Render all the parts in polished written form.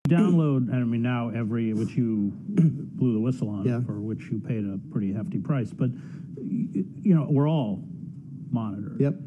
download, and I mean now which you blew the whistle on, Yeah. for which you paid a pretty hefty price, but you know, we're all monitored. Yep.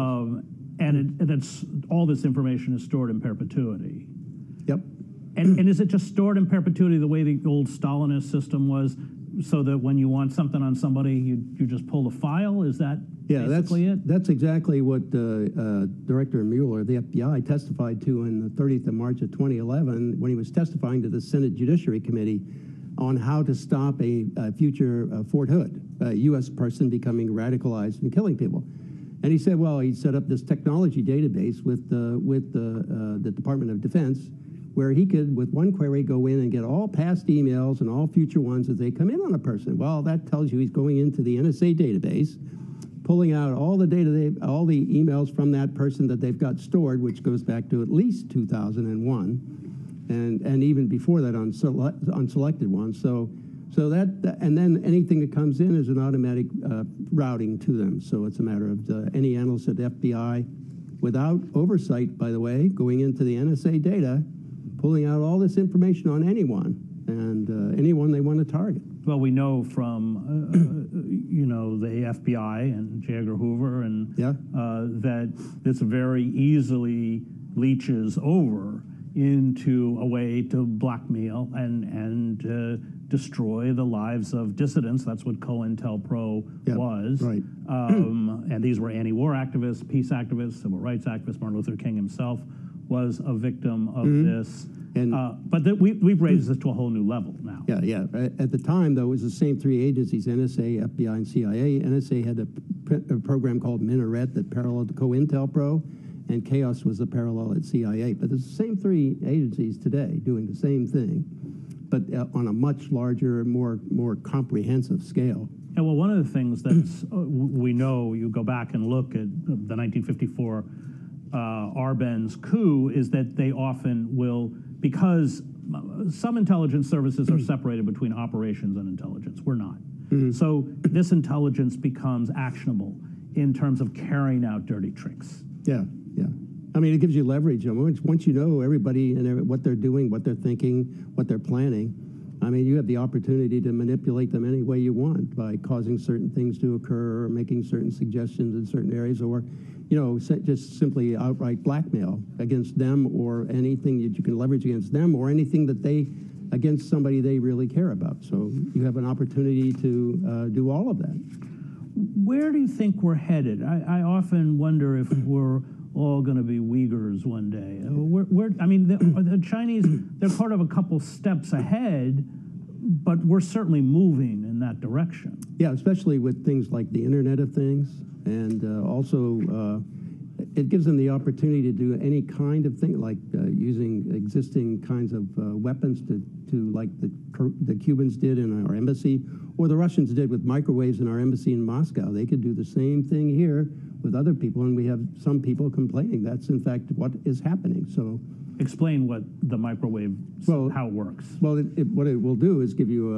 And that's all this information is stored in perpetuity. Yep. And is it just stored in perpetuity the way the old Stalinist system was, so that when you want something on somebody, you just pull the file? Is that basically it? That's exactly what Director Mueller of the FBI testified to on the 30th of March of 2011 when he was testifying to the Senate Judiciary Committee on how to stop a future Fort Hood, a U.S. person becoming radicalized and killing people. And he said, well, he set up this technology database with the Department of Defense, where he could, with one query, go in and get all past emails and all future ones as they come in on a person. Well, that tells you he's going into the NSA database, pulling out all the data, all the emails from that person that they've got stored, which goes back to at least 2001, and even before that on selected ones. So that, and then anything that comes in is an automatic routing to them. So it's a matter of any analyst at FBI, without oversight, by the way, going into the NSA data, pulling out all this information on anyone and anyone they want to target. Well, we know from you know, the FBI and J. Edgar Hoover and that this very easily leaches over into a way to blackmail and destroy the lives of dissidents. That's what COINTELPRO was. Right. And these were anti-war activists, peace activists, civil rights activists. Martin Luther King himself was a victim of this. And but we've raised this to a whole new level now. Yeah. At the time, though, it was the same three agencies, NSA, FBI, and CIA. NSA had a program called Minaret that paralleled COINTELPRO, and Chaos was the parallel at CIA. But it's the same three agencies today doing the same thing, but on a much larger, more comprehensive scale. And well, one of the things that we know, you go back and look at the 1954 Arbenz coup, is that they often will, because some intelligence services are separated between operations and intelligence. We're not. So this intelligence becomes actionable in terms of carrying out dirty tricks. Yeah. I mean, it gives you leverage. Once you know everybody and what they're doing, what they're thinking, what they're planning, I mean, you have the opportunity to manipulate them any way you want by causing certain things to occur or making certain suggestions in certain areas, or, you know, just simply outright blackmail against them, or anything that you can leverage against them, or anything that against somebody they really care about. So you have an opportunity to do all of that. Where do you think we're headed? I often wonder if we're all going to be Uyghurs one day. I mean, the Chinese, they're part of a couple steps ahead, but we're certainly moving in that direction. Yeah, especially with things like the Internet of Things, and also it gives them the opportunity to do any kind of thing, like using existing kinds of weapons to like the Cubans did in our embassy, or the Russians did with microwaves in our embassy in Moscow. They could do the same thing here with other people, and we have some people complaining that's in fact what is happening. So explain what the microwave, how it works. Well, what it will do is give you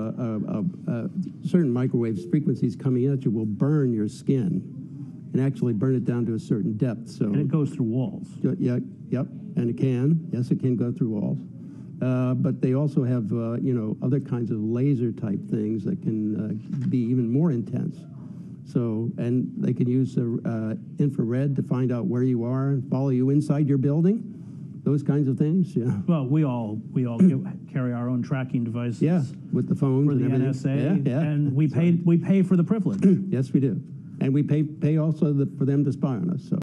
a certain microwave frequencies coming at you will burn your skin, and actually burn it down to a certain depth. So and it goes through walls. Yep, and it can. Yes, it can go through walls. But they also have you know, other kinds of laser type things that can be even more intense. So, and they can use infrared to find out where you are and follow you inside your building. Those kinds of things. Yeah. Well, we all carry our own tracking devices. Yeah, with the phones for the NSA, yeah. And we pay for the privilege. Yes, we do, and we pay also for them to spy on us. So.